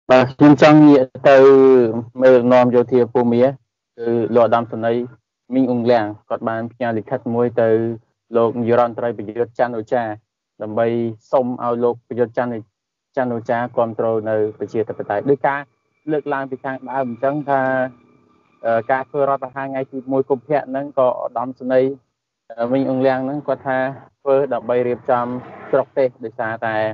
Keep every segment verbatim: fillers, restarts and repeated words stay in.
Và nhưng trong nghĩa từ mê nòm vô thiệp phù mía từ lộ đam sân ấy mình ung làng còn bạn nhà lịch khách môi từ lộ yuran trai bị giật chan ở cha làm bay sông ao lộ bị giật chan chan ở cha control nơi bị chia tập tại đôi ca lực lang bị khang đã ẩm chẳng tha ca phơi ra hai ngày thì môi cục hẹn nâng có đam sân ấy mình ung làng nâng có tha phơi đập bay riệp trăm trọc tê để xa tại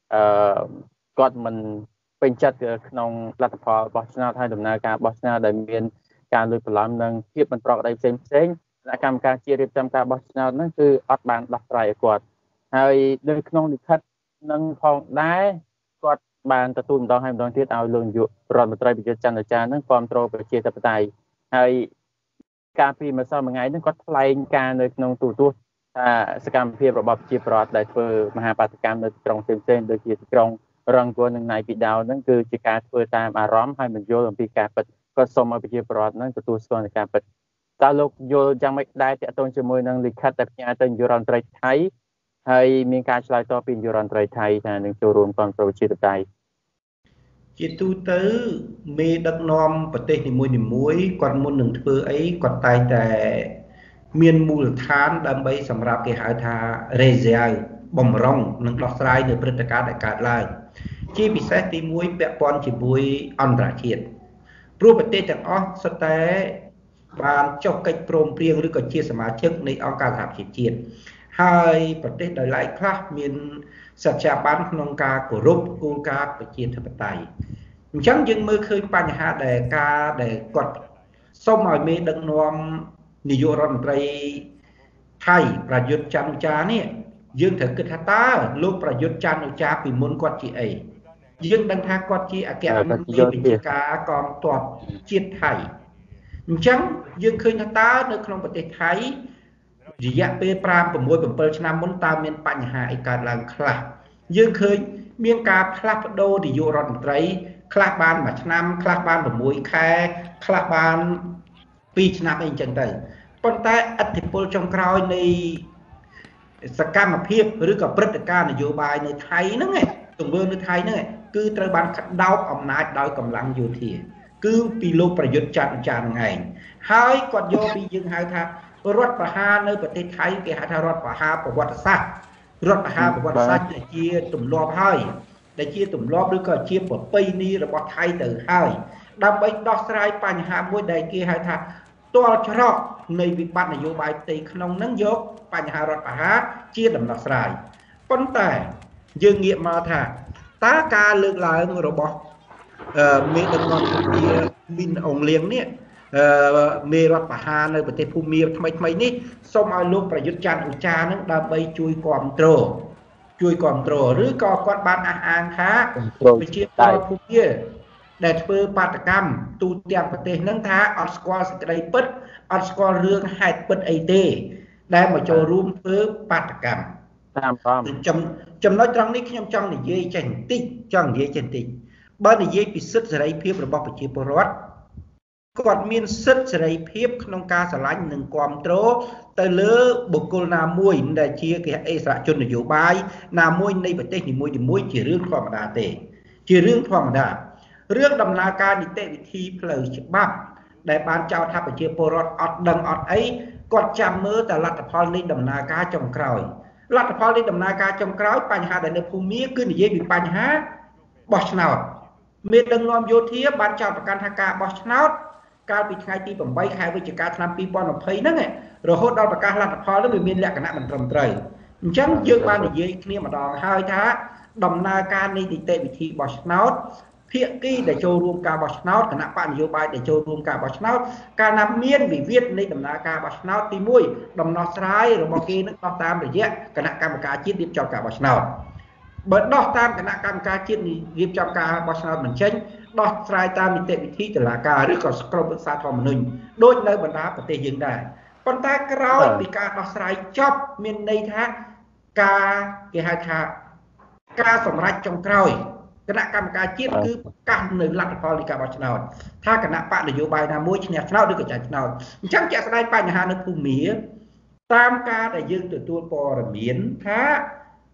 còn mìnhเป็นจัดក្នុងលទ្ធផលរបស់ឆ្នោតហើយដំណើរការបោះឆ្នោតដែលមានការលើកបន្លំនិងភាពមិនប្រក្រតីផ្សេងផ្សេងគណៈកម្មការជាតិរៀបចំការបោះឆ្នោតហ្នឹងគឺអត់បានដោះស្រាយឲ្យគាត់ហើយនៅក្នុងលិខិតនឹងផងដែរគាត់បានទទួលម្ដងហើយម្ដងទៀតឲ្យលោកនាយករដ្ឋមន្ត្រីប្រយុទ្ធច័ន្ទចារ្យហ្នឹងគ្រប់គ្រងប្រជាធិបតេយ្យហើយការពីម្សិលមិញហ្នឹងគាត់ថ្លែងការនៅក្នុងទូរទស្សន៍ថាសកម្មភាពរបស់ប្រជាពលរដ្ឋដែលធ្វើមហាបាតកម្មនៅក្រុងផ្សេងៗដូចជាទីក្រុងរងគួរនឹងណៃពីដៅហ្នឹងគឺជាការធ្វើតាមអារម្មណ៍ហើយមិនយល់អំពីការពិតក៏សូមឲ្យប្រជាពលរដ្ឋហ្នឹងទទួលស្គាល់ការពិតតើលោកយល់យ៉ាងម៉េចដែរតាក់ទងជាមួយនឹងលិខិតដែលផ្ញើទៅនាយករដ្ឋមន្ត្រីថៃហើយមានការឆ្លើយតបពីនាយករដ្ឋមន្ត្រីថៃថានឹងចូលរួមគ្រប់គ្រងជាតិតៃជាទូទៅមេដឹកនាំប្រទេសនីមួយៗគាត់មុននឹងធ្វើអីគាត់តែងតែមានមូលដ្ឋានដើម្បីសម្រាប់គេហៅថា reserve បំរុងនិងដោះស្រាយនៅព្រឹត្តិការណ៍ដែលកើតឡើងជាពិសេសទីមួយពាក់ព័ន្ធជាមួយអន្តរជាតិព្រោះប្រទេសទាំងអស់សុទ្ធតែបានចុះកិច្ចព្រមព្រៀងឬក៏ជាសមាជិកនៃអង្គការសហប្រជាជាតិហើយប្រទេសដោយឡែកខ្លះមានសច្ចាប័នក្នុងការគោរពគោលការណ៍ប្រជាធិបតេយ្យអញ្ចឹងយើងមើលឃើញបញ្ហាដែលការដែលគាត់សូមឲ្យមេដឹកនាំនាយករដ្ឋមន្ត្រីថៃប្រយុទ្ធច័ន្ទឧចានេះយើងត្រូវគិតថាតើលោកប្រយុទ្ធច័ន្ទឧចាពីមុនគាត់ជាអីយើងដឹងថាគាត់ជាអគ្គនាយកវិជ្ជាការកងទ័ពជាតិថៃអញ្ចឹងយើងឃើញថាតើនៅក្នុងប្រទេសថៃរយៈពេលប្រាំ 6 7ឆ្នាំមុនតើមានបញ្ហាអីកើតឡើងខ្លះយើងឃើញមានការផ្លាស់ប្ដូរនាយករដ្ឋមន្ត្រីខ្លះបានមួយឆ្នាំខ្លះបាន6ខែខ្លះបានពីរឆ្នាំអីអញ្ចឹងទៅប៉ុន្តែឥទ្ធិពលចុងក្រោយនៃសកម្មភាពឬក៏ព្រឹត្តិការណ៍នយោបាយនៅថៃហ្នឹងទង្វើនៅថៃហ្នឹងគឺត្រូវបានក្តោបអំណាចដោយកម្លាំងយោធាគឺពីលោកប្រយុទ្ធច័ន្ទចារ្យហ្នឹងឯងហើយគាត់យកពីយើងហៅថារដ្ឋប្រហារនៅប្រទេសថៃគេហៅថារដ្ឋប្រហារប្រវត្តិសាស្ត្ររដ្ឋប្រហារប្រវត្តិសាស្ត្រដែលជាទម្លាប់ហើយដែលជាទម្លាប់ឬក៏ជាប្រពៃណីរបស់ថៃទៅហើយដើម្បីដោះស្រាយបញ្ហាមួយដែលគេហៅថាទាល់ច្រកនៃវិបត្តិនយោបាយផ្ទៃក្នុងនឹងយកបញ្ហារដ្ឋប្រហារជាដំណោះស្រាយប៉ុន្តែយើងងាកមកថាតើការលើកឡើងរបស់មេដឹកនាំជាមីនអងលៀងនេះមេរដ្ឋប្រហារនៅប្រទេសភូមាថ្មីថ្មីនេះសូមឲ្យលោកប្រយុទ្ធច័ន្ទឧចានឹងដើម្បីជួយគ្រប់គ្រងជួយគ្រប់គ្រងឬក៏គាត់បានអះអាងថាប្រជាពលរដ្ឋភូមាដែលធ្វើបាតកម្មទូទាំងប្រទេសនឹងថាអត់ស្គាល់សេចក្តីពិតអត់ស្គាល់រឿងហេតុពិតអីទេដែលមកចូលរួមធ្វើបាតកម្មតាមតាមចំណុចត្រង់នេះខ្ញុំចង់និយាយចេះបន្តិចចង់និយាយចេះបន្តិចបើនិយាយពីសិទ្ធិសេរីភាពរបស់ប្រជាពលរដ្ឋគាត់មានសិទ្ធិសេរីភាពក្នុងការឆ្លាញ់និងគ្រប់គ្រងទៅលើបុគ្គលណាមួយដែលជាគេអិសរាជជននយោបាយណាមួយនៃប្រទេសនីមួយៗជារឿងធម្មតាទេជារឿងធម្មតារឿងដំណើរការនីតិវិធីផ្លូវច្បាប់ដែលបានចោទថាប្រជាពលរដ្ឋអត់ដឹងអត់អីគាត់ចាំមើលតែលទ្ធផលនៃដំណើរការចុងក្រោយលទ្ធផលនៃដំណើរការចុងក្រោយបញ្ហាដែលនៅភូមាគឺនិយាយពីបញ្ហាបោះឆ្នោតមេដឹកនាំយោធាបានចោទប្រកាន់ថាការបោះឆ្នោតកាលពីថ្ងៃទី8ខែវិច្ឆិកាឆ្នាំពីរពាន់ยี่สิบហ្នឹងរហូតដល់ប្រកាសលទ្ធផលនោះវាមានលក្ខណៈមិនត្រឹមត្រូវអញ្ចឹងយើងបាននិយាយគ្នាម្ដងហើយថាដំណើរការនៃនីតិវិធីបោះឆ្នោតភាគីដែលចូលរួមការបោះឆ្នោតគណៈបកនយោបាយដែលចូលរួមការបោះឆ្នោតកាលណាមានវិវាទនៃដំណើរការបោះឆ្នោតទីមួយដំណោះស្រាយរបស់គេនឹងដោះតាមរយៈគណៈកម្មការជាតិរៀបចំការបោះឆ្នោតបើដោះតាមគណៈកម្មការជាតិរៀបចំការបោះឆ្នោតមិនចេញដោះស្រាយតាមនីតិវិធីតុលាការឬក៏ក្រុមប្រឹក្សាធម្មនុញ្ញដូចនៅបណ្ដាប្រទេសយើងដែរប៉ុន្តែក្រោយពីការដោះស្រាយចប់មានន័យថាការគេហៅថាការសម្រេចចុងក្រោយគណៈកម្មការជាតិគឺប្រកាសនៅលទ្ធផលនៃការបោះឆ្នោតថាគណៈបកនយោបាយណាមួយឈ្នះឆ្នោតឬក៏ចាញ់ឆ្នោតអញ្ចឹងជាក់ស្ដែងបញ្ហានៅភូមាតាមការដែលយើងទទួលព័ត៌មានថា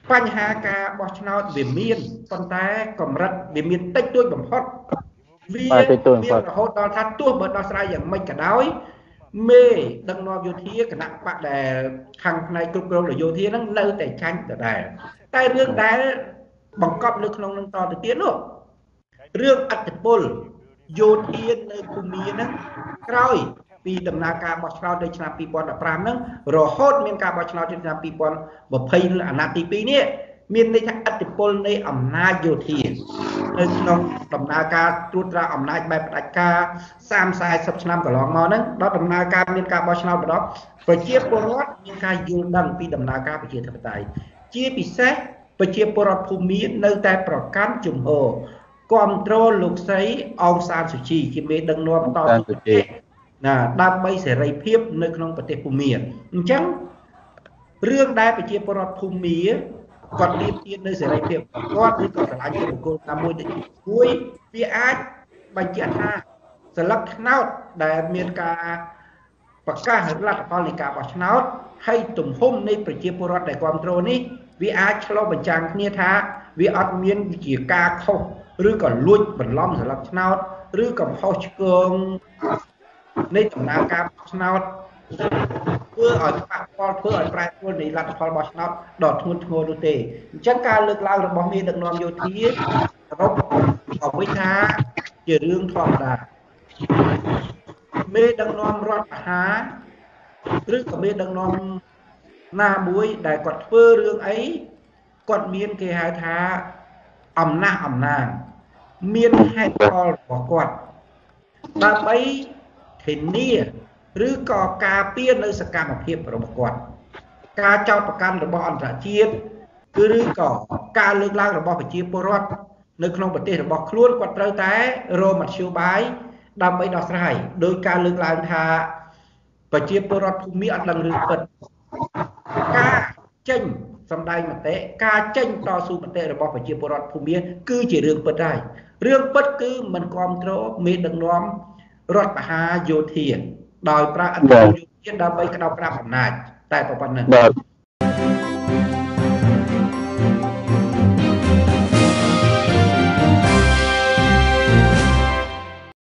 បញ្ហាការបោះឆ្នោតវាមានប៉ុន្តែកម្រិតវាមានតិចតួចបំផុតវាមានរហូតដល់ថាទោះបើដោះស្រាយយ៉ាងម៉េចក៏ដោយមេដឹកនាំយោធាគណៈបកដែលខាងផ្នែកគ្រប់គ្រងនយោធាហ្នឹងនៅតែចាញ់ដដែលតែរឿងដែលបង្កប់នៅក្នុងនឹងតទៅទៀតនោះរឿងអត្តពលយោធានៅភូមិហ្នឹងក្រោយពីដំណើរការបោះឆ្នោតនៅឆ្នាំពីរពាន់ដប់ប្រាំហ្នឹងរហូតមានការបោះឆ្នោតឆ្នាំពីរពាន់ម្ភៃអាណត្តិទីពីរនេះមានន័យថាអត្តពលនៃអំណាចយោធានៅក្នុងដំណើរការត្រួតត្រាអំណាចបែបផ្ដាច់ការសាមសិប สี่សិបឆ្នាំកន្លងមកហ្នឹងដល់ដំណើរការមានការបោះឆ្នោតម្ដងប្រជាពលរដ្ឋមានការយល់ដឹងពីដំណើរការប្រជាធិបតេយ្យជាពិសេសប្រជាពលរដ្ឋភូមិនៅតែប្រកាន់ជំហរគ្រប់គ្រងលោកស្រីអង្សានសុជីជាមេដឹកនាំតទៅទៀតណាដើម្បីសេរីភាពនៅក្នុងប្រទេសភូមាអញ្ចឹងរឿងដែលប្រជាពលរដ្ឋភូមាគាត់មានទៀតនៅសេរីភាពគាត់ឬក៏ស្រឡាញ់ជាបុគ្គលណាមួយទៅមួយវាអាចបញ្ជាក់ថាសិលឹកឆ្នោតដែលមានការប្រកាសលទ្ធផលនៃការបោះឆ្នោតហើយទំហំនៃប្រជាពលរដ្ឋដែលគ្រប់គ្រងនេះវាអាចឆ្លុះបញ្ចាំងគ្នាថាវាអត់មានជាការខុសឬក៏លួចបន្លំសិលឹកឆ្នោតឬក៏ខុសឆ្គងនៃដំណើរការបោះឆ្នោតធ្វើឲ្យប៉ះពាល់ធ្វើឲ្យប្រែប្រួលនៃលទ្ធផលបោះឆ្នោតដល់ធ្ងន់ធ្ងរនោះទេអញ្ចឹងការលើកឡើងរបស់មេដឹកនាំយោធាសរុបមកវិញថាជារឿងធម្មតាមេដឹកនាំរដ្ឋបហាឬក៏មេដឹកនាំណាមួយដែលគាត់ធ្វើរឿងអីគាត់មានគេហៅថាអំណាចអំណាចមានហេតុផលរបស់គាត់ដើម្បីធានាឬក៏ការពារនៅសកម្មភាពរបស់គាត់ការចោទប្រកាន់របស់អន្តរជាតិគឺឬក៏ការលើកឡើងរបស់ប្រជាពលរដ្ឋនៅក្នុងប្រទេសរបស់ខ្លួនគាត់ត្រូវតែរកមធ្យោបាយដើម្បីដោះស្រាយដោយការលើកឡើងថាប្រជាពលរដ្ឋភូមិអត់ដឹងរឿងពិតការចេញសម្ដែងមតិការចេញតស៊ូមតិរបស់ប្រជាពលរដ្ឋភូមិគឺជារឿងពិតហើយរឿងពិតគឺមិនគ្រប់គ្រងមេដឹកនាំរដ្ឋបហាយោធាដោយប្រើអន្តរយោធាដើម្បីក្តោបក្តាប់អំណាចតែប៉ុណ្ណឹង